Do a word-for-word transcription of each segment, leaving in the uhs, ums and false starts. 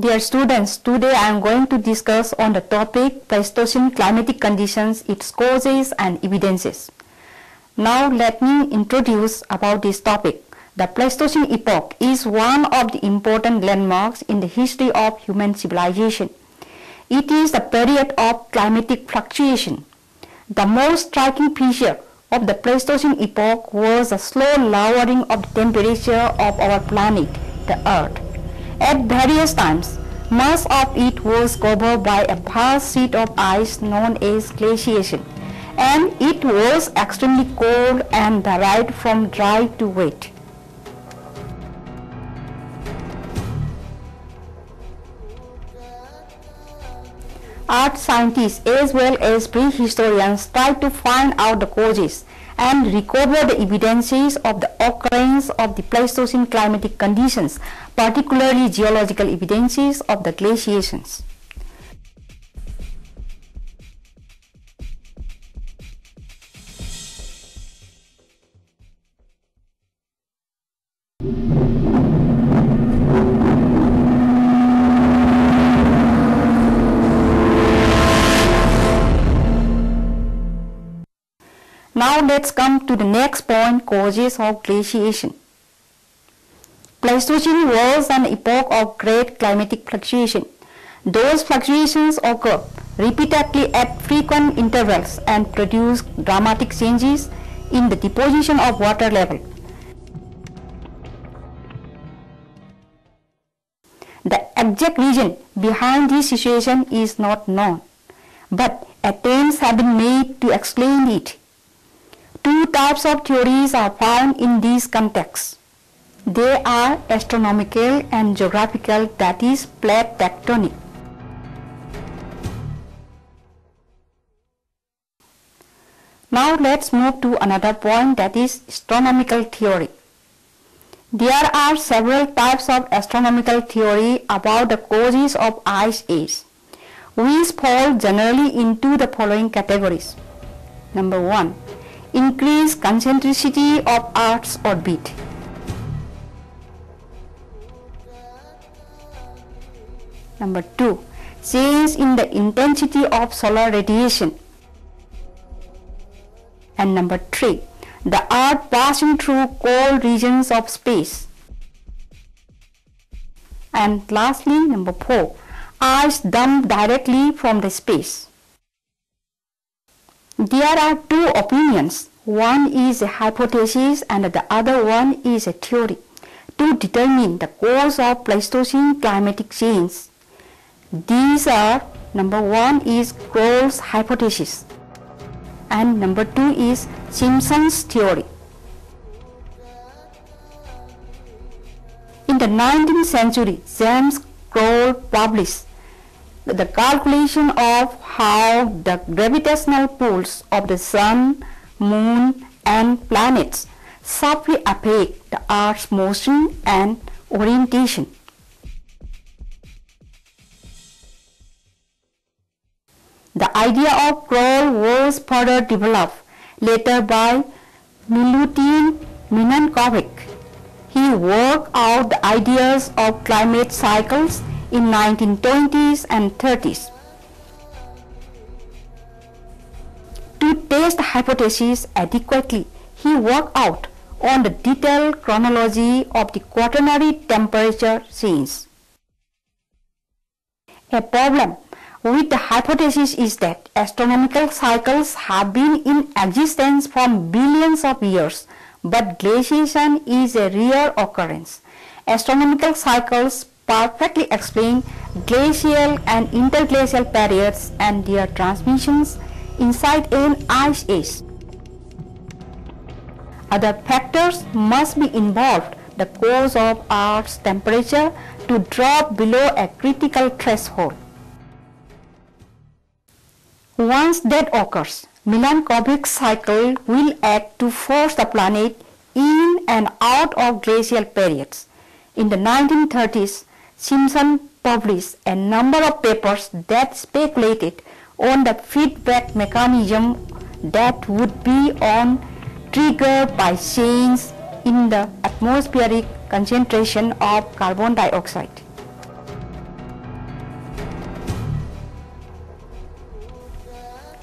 Dear students, today I am going to discuss on the topic Pleistocene climatic conditions, its causes and evidences. Now let me introduce about this topic. The Pleistocene epoch is one of the important landmarks in the history of human civilization. It is the period of climatic fluctuation. The most striking feature of the Pleistocene epoch was the slow lowering of the temperature of our planet, the Earth. At various times, much of it was covered by a vast sheet of ice known as glaciation, and it was extremely cold and varied from dry to wet. Earth scientists as well as prehistorians tried to find out the causes and recover the evidences of the occurrence of the Pleistocene climatic conditions, particularly geological evidences of the glaciations. Now let's come to the next point, causes of glaciation. Pleistocene was an epoch of great climatic fluctuation. Those fluctuations occur repeatedly at frequent intervals and produce dramatic changes in the deposition of water level. The exact reason behind this situation is not known, but attempts have been made to explain it. Two types of theories are found in this context. They are astronomical and geographical, that is, plate tectonic. Now let's move to another point, that is astronomical theory. There are several types of astronomical theory about the causes of ice age, which fall generally into the following categories. Number one, increased concentricity of Earth's orbit. Number two, change in the intensity of solar radiation. And number three, the Earth passing through cold regions of space. And lastly, number four, ice dumped directly from the space. There are two opinions. One is a hypothesis and the other one is a theory to determine the cause of Pleistocene climatic change. These are, number one is Crowell's hypothesis and number two is Simpson's theory. In the nineteenth century, James Crowell published the calculation of how the gravitational pulls of the Sun, Moon and planets subtly affect the Earth's motion and orientation. The idea of Crowell was further developed later by Milutin Milankovic. He worked out the ideas of climate cycles in nineteen twenties and thirties. To test the hypothesis adequately, he worked out on the detailed chronology of the quaternary temperature change. A problem with the hypothesis is that astronomical cycles have been in existence for billions of years, but glaciation is a rare occurrence. Astronomical cycles perfectly explain glacial and interglacial periods and their transmissions inside an ice age. Other factors must be involved, the cause of Earth's temperature to drop below a critical threshold. Once that occurs, Milankovic's cycle will act to force the planet in and out of glacial periods. In the nineteen thirties, Simpson published a number of papers that speculated on the feedback mechanism that would be on triggered by change in the atmospheric concentration of carbon dioxide.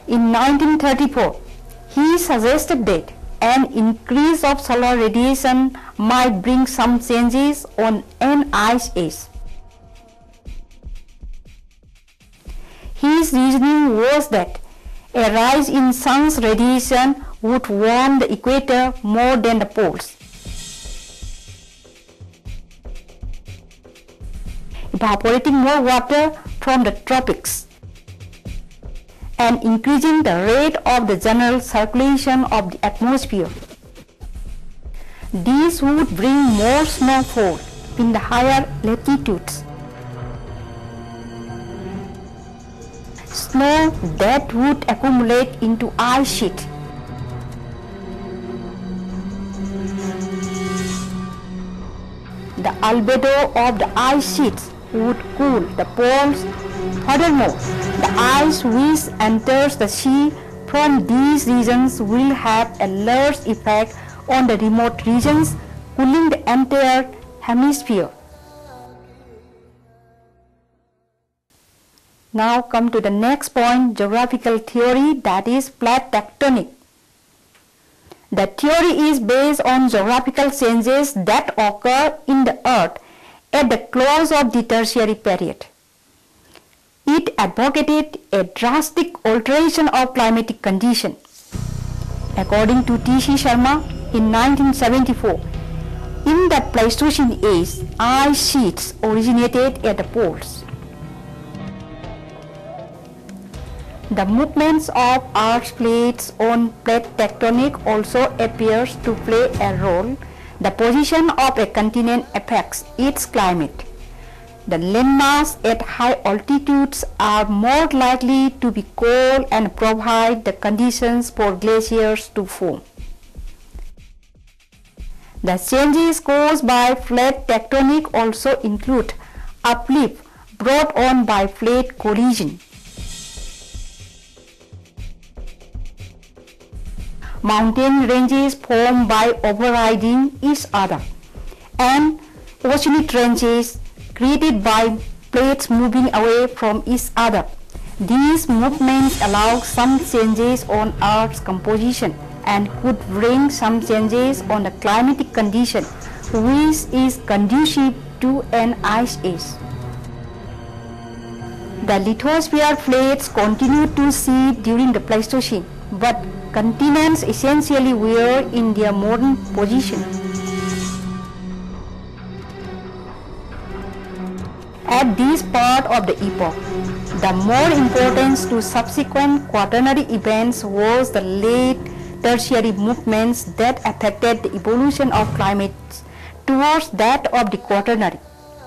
In nineteen thirty-four, he suggested that an increase of solar radiation might bring some changes on an ice age. His reasoning was that a rise in sun's radiation would warm the equator more than the poles, evaporating more water from the tropics and increasing the rate of the general circulation of the atmosphere. This would bring more snowfall in the higher latitudes. Snow that would accumulate into ice sheet. The albedo of the ice sheets would cool the poles. Furthermore, the ice which enters the sea from these regions will have a large effect on the remote regions, cooling the entire hemisphere. Now come to the next point, geographical theory, that is plate tectonic. The theory is based on geographical changes that occur in the earth at the close of the tertiary period. It advocated a drastic alteration of climatic conditions. According to T C Sharma, in nineteen seventy-four, in the Pleistocene age, ice sheets originated at the poles. The movements of Earth's plates on plate tectonic also appears to play a role. The position of a continent affects its climate. The landmass at high altitudes are more likely to be cold and provide the conditions for glaciers to form. The changes caused by plate tectonic also include uplift brought on by plate collision, mountain ranges formed by overriding each other, and oceanic ranges created by plates moving away from each other. These movements allow some changes on Earth's composition and could bring some changes on the climatic condition, which is conducive to an ice age. The lithosphere plates continued to seed during the Pleistocene, but continents essentially were in their modern position. At this part of the epoch, the more importance to subsequent quaternary events was the late tertiary movements that affected the evolution of climates towards that of the quaternary.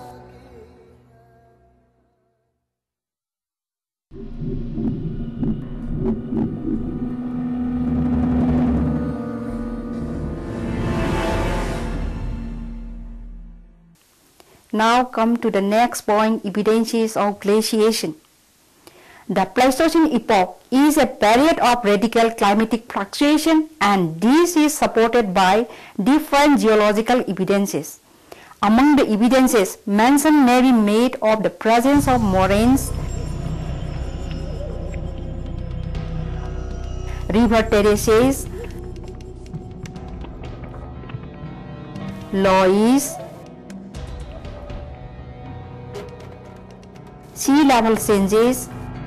Now come to the next point, evidences of glaciation. The Pleistocene epoch is a period of radical climatic fluctuation, and this is supported by different geological evidences. Among the evidences, mention may be made of the presence of moraines, river terraces, loess, sea level changes,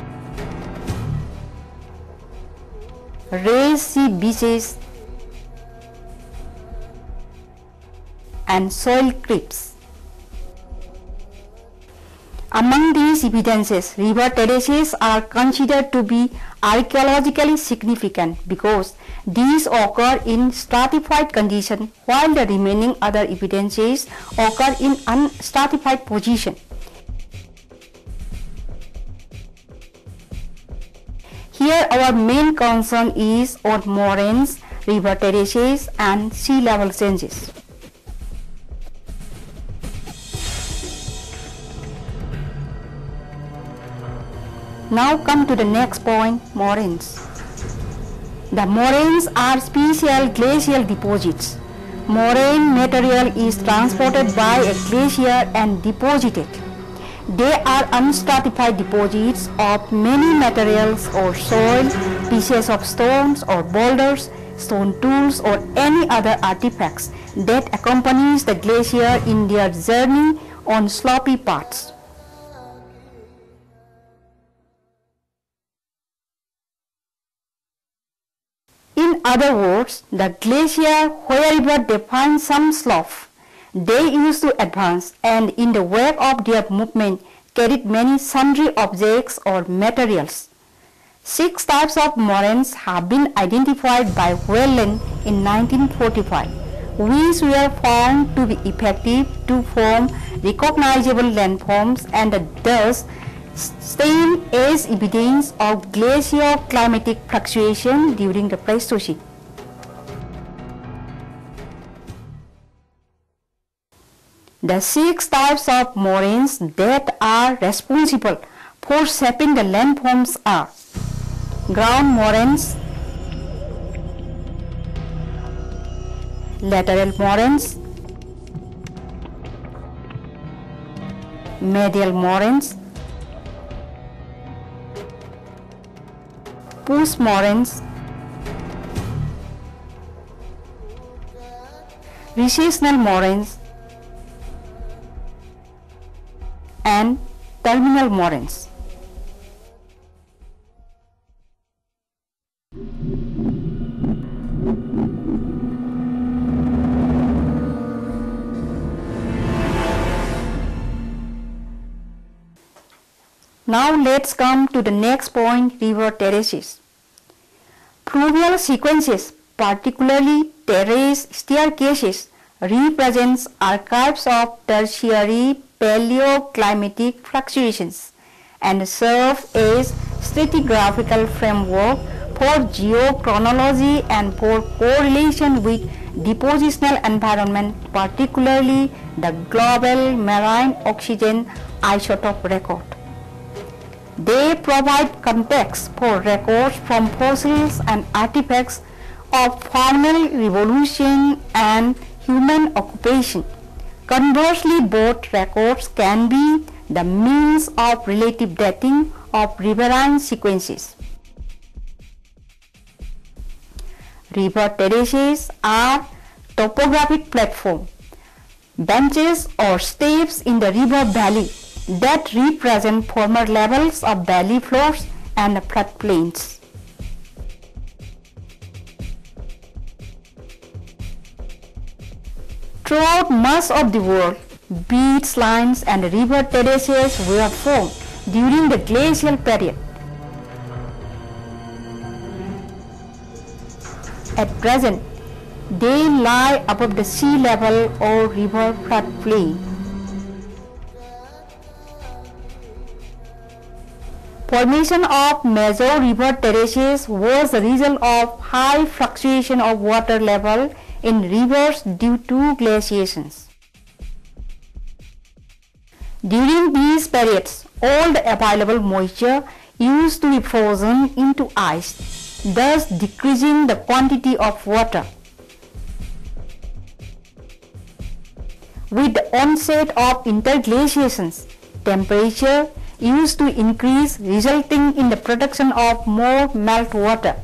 raised sea beaches, and soil creeps. Among these evidences, river terraces are considered to be archaeologically significant because these occur in stratified condition, while the remaining other evidences occur in unstratified position. Here our main concern is on moraines, river terraces, and sea level changes. Now come to the next point, moraines. The moraines are special glacial deposits. Moraine material is transported by a glacier and deposited. They are unstratified deposits of many materials or soil, pieces of stones or boulders, stone tools or any other artifacts that accompanies the glacier in their journey on slopy paths. In other words, the glacier wherever they find some slope, they used to advance, and in the wake of their movement carried many sundry objects or materials. Six types of moraines have been identified by Whelan in nineteen forty-five, which were found to be effective to form recognizable landforms and thus stand as evidence of glacioclimatic fluctuation during the Pleistocene. The six types of moraines that are responsible for shaping the landforms are ground moraines, lateral moraines, medial moraines, push moraines, recessional moraines, and terminal moraines. Now let's come to the next point, river terraces. Fluvial sequences, particularly terrace staircases, represents archives of tertiary paleoclimatic fluctuations and serve as stratigraphical framework for geochronology and for correlation with depositional environment, particularly the global marine oxygen isotope record. They provide context for records from fossils and artifacts of faunal revolution and human occupation. Conversely, both records can be the means of relative dating of riverine sequences. River terraces are topographic platforms, benches or steps in the river valley that represent former levels of valley floors and floodplains. Throughout much of the world, beach lines and river terraces were formed during the glacial period. At present, they lie above the sea level or river floodplain. Formation of major river terraces was the result of high fluctuation of water level in rivers due to glaciations. During these periods, all the available moisture used to be frozen into ice, thus decreasing the quantity of water. With the onset of interglaciations, temperature used to increase, resulting in the production of more meltwater.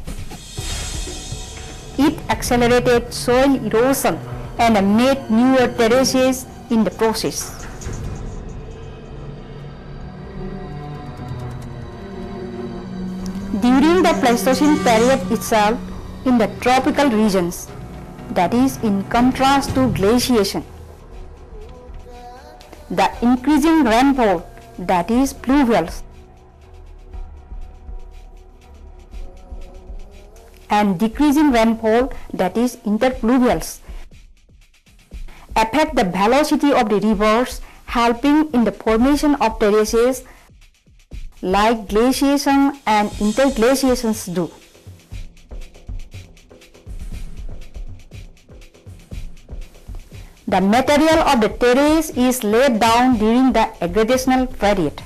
It accelerated soil erosion and made newer terraces in the process. During the Pleistocene period itself, in the tropical regions, that is in contrast to glaciation, the increasing rainfall, that is pluvials, and decreasing rainfall, that is interpluvials, affect the velocity of the rivers, helping in the formation of terraces like glaciation and interglaciations do. The material of the terrace is laid down during the aggradational period.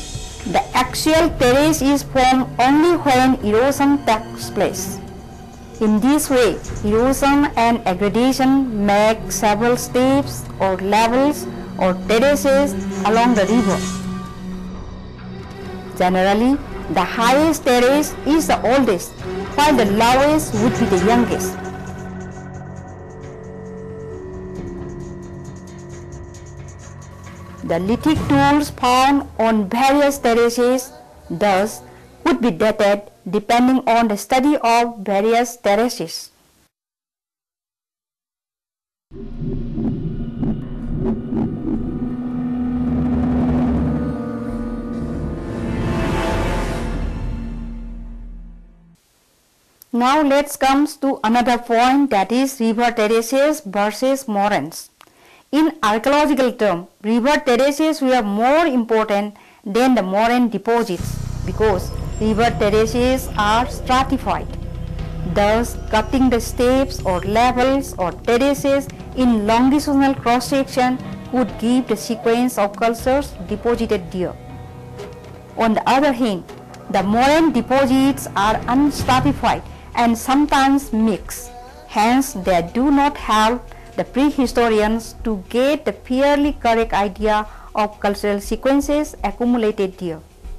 The axial terrace is formed only when erosion takes place. In this way, erosion and aggradation make several steps or levels or terraces along the river. Generally, the highest terrace is the oldest, while the lowest would be the youngest. The lithic tools found on various terraces thus could be dated depending on the study of various terraces. Now let's come to another point, that is river terraces versus moraines. In archaeological terms, river terraces were more important than the moraine deposits because river terraces are stratified. Thus, cutting the steps or levels or terraces in longitudinal cross-section could give the sequence of cultures deposited there. On the other hand, the moraine deposits are unstratified and sometimes mixed. Hence, they do not help the prehistorians to get the fairly correct idea of cultural sequences accumulated there.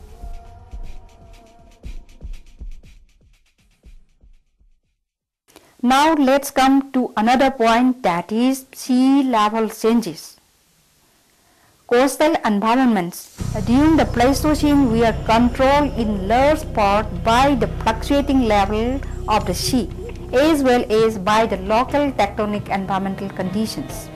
Now let's come to another point, that is sea level changes. Coastal environments during the Pleistocene were controlled in large part by the fluctuating level of the sea as well as by the local tectonic environmental conditions.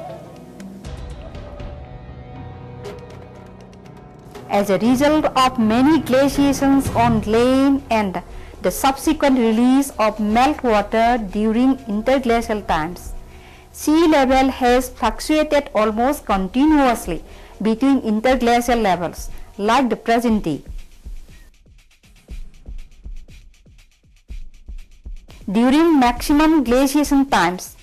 As a result of many glaciations on land and the subsequent release of meltwater during interglacial times, sea level has fluctuated almost continuously between interglacial levels like the present day. During maximum glaciation times,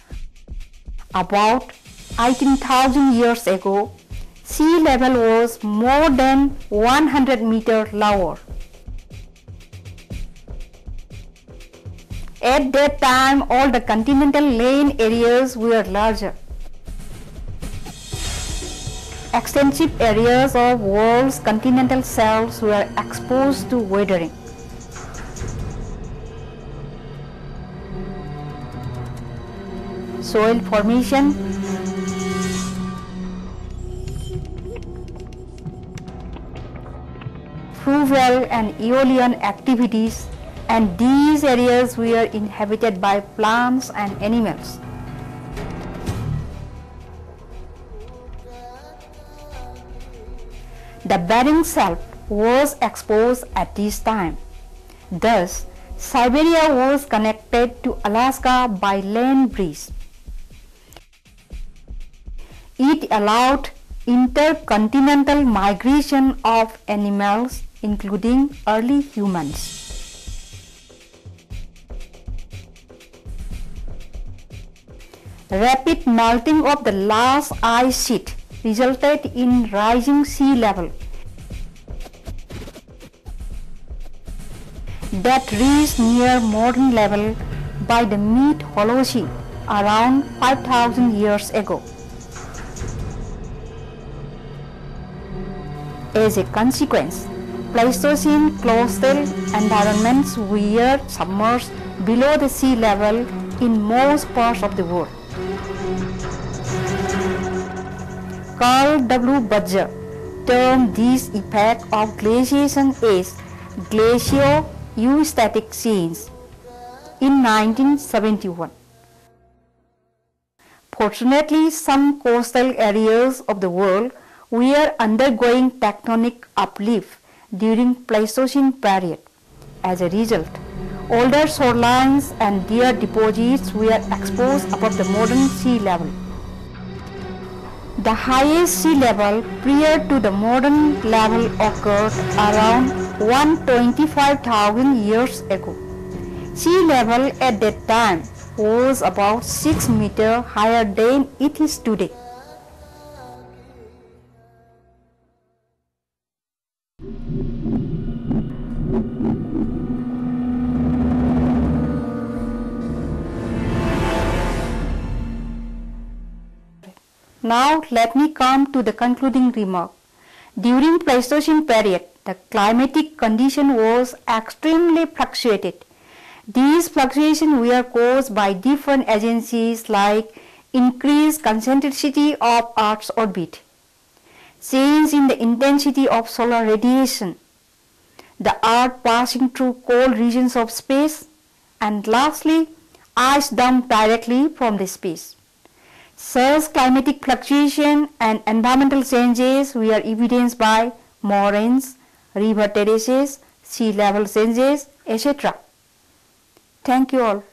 about eighteen thousand years ago, sea level was more than one hundred meters lower. At that time, all the continental land areas were larger. Extensive areas of world's continental shelves were exposed to weathering. Soil formation, fluvial and aeolian activities, and these areas were inhabited by plants and animals. The Bering Shelf was exposed at this time. Thus, Siberia was connected to Alaska by land bridge. It allowed intercontinental migration of animals, including early humans. Rapid melting of the last ice sheet resulted in rising sea level that reached near modern level by the mid-Holocene around five thousand years ago. As a consequence, Pleistocene coastal environments were submerged below the sea level in most parts of the world. Carl W. Budger termed this effect of glaciation as glacio-eustatic change in nineteen seventy-one. Fortunately, some coastal areas of the world were undergoing tectonic uplift during Pleistocene period. As a result, older shorelines and their deposits were exposed above the modern sea level. The highest sea level prior to the modern level occurred around one hundred twenty-five thousand years ago. Sea level at that time was about six meters higher than it is today. Now let me come to the concluding remark. During Pleistocene period, the climatic condition was extremely fluctuated. These fluctuations were caused by different agencies like increased concentricity of Earth's orbit, change in the intensity of solar radiation, the Earth passing through cold regions of space, and lastly, ice dumped directly from the space. Such climatic fluctuation and environmental changes were evidenced by moraines, river terraces, sea level changes, et cetera. Thank you all.